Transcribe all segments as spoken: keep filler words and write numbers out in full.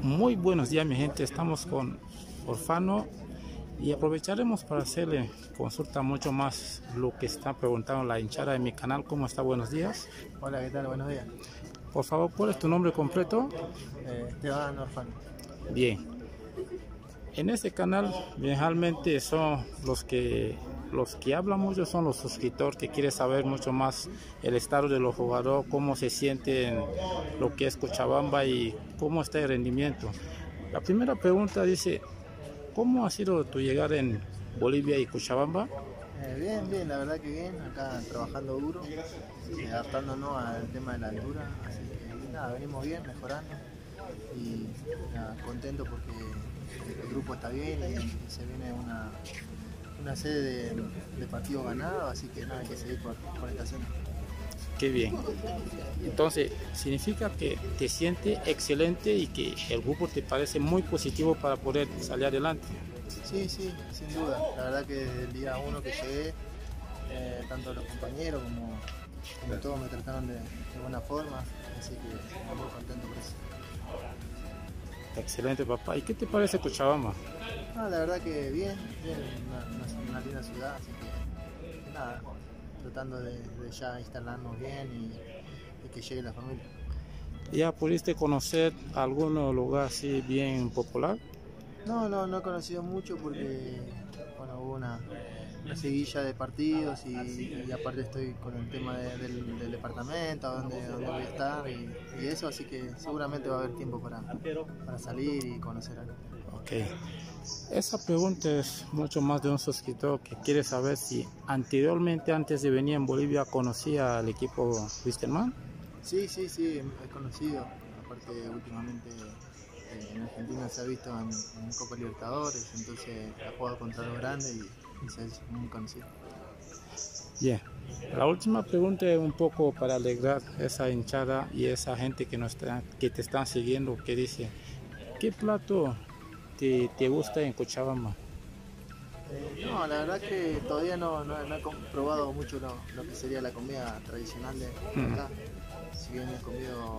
Muy buenos días, mi gente. Estamos con Orfano y aprovecharemos para hacerle consulta mucho más lo que está preguntando la hinchada de mi canal. ¿Cómo está? Buenos días. Hola, ¿qué tal? Buenos días. Por favor, ¿cuál es tu nombre completo? Eh, Esteban Orfano. Bien. En este canal realmente son los que los que hablan mucho, son los suscriptores que quieren saber mucho más el estado de los jugadores, cómo se sienten lo que es Cochabamba y cómo está el rendimiento. La primera pregunta dice, ¿cómo ha sido tu llegada en Bolivia y Cochabamba? Eh, bien, bien, la verdad que bien, acá trabajando duro, eh, adaptándonos al tema de la altura, así que nada, venimos bien, mejorando y nada, contento porque el grupo está bien y se viene una, una serie de, de partidos ganados, así que nada, hay que seguir por, por esta senda. Qué bien. Entonces, significa que te sientes excelente y que el grupo te parece muy positivo para poder salir adelante. Sí, sí, sin duda. La verdad que desde el día uno que llegué, eh, tanto los compañeros como, como todos me trataron de, de buena forma, así que estoy muy contento por eso. Excelente, papá. ¿Y qué te parece Cochabamba? Ah, la verdad que bien, bien, una, una, una linda ciudad, así que, que nada, tratando de, de ya instalarnos bien y, y que llegue la familia. ¿Ya pudiste conocer algún lugar así bien popular? No, no, no he conocido mucho porque bueno, hubo una, una seguilla de partidos y, y aparte estoy con el tema de, del, del departamento, donde, donde voy a estar y, y eso, así que seguramente va a haber tiempo para, para salir y conocer algo. Ok. Esa pregunta es mucho más de un suscriptor que quiere saber si anteriormente, antes de venir en Bolivia, conocía al equipo Wisterman. Sí, sí, sí, he conocido, aparte últimamente en Argentina se ha visto en, en Copa Libertadores, entonces ha jugado contra los grandes y, y se es muy conocido. Bien, la última pregunta es un poco para alegrar esa hinchada y esa gente que, nos está, que te están siguiendo, que dice, ¿qué plato te, te gusta en Cochabamba? Eh, no, la verdad que todavía no, no, no he probado mucho lo, lo que sería la comida tradicional de acá. Mm. Si bien he comido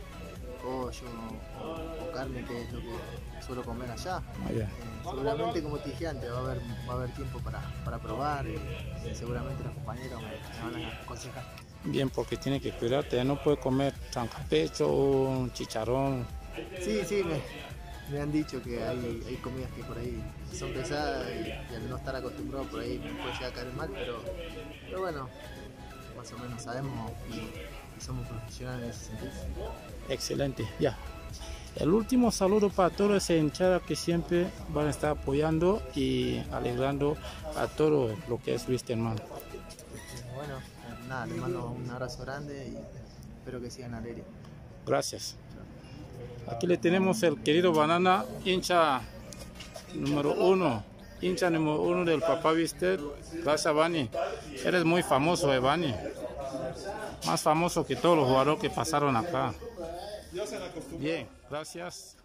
pollo o, o carne, que es lo que suelo comer allá. Ah, yeah. eh, seguramente, como te dije antes, va a haber, va a haber tiempo para, para probar y, y seguramente los compañeros me, me van a aconsejar. Bien, porque tiene que cuidarte, no puede comer trancapecho o chicharrón. Sí, sí, me, me han dicho que hay, hay comidas que por ahí son pesadas y, y al no estar acostumbrado por ahí me puede llegar a caer mal, pero, pero bueno, más o menos sabemos y, y somos profesionales en ese sentido. Excelente, ya. El último saludo para toda esa hinchada que siempre van a estar apoyando y alegrando a todo lo que es Wisterman. Bueno, nada, les mando un abrazo grande y espero que sigan alegres. Gracias. Aquí le tenemos el querido Banana, hincha número uno, hincha número uno del Papá Wister. Gracias, Bani. Eres muy famoso, eh, Bani. Más famoso que todos los jugadores que pasaron acá. Bien, gracias.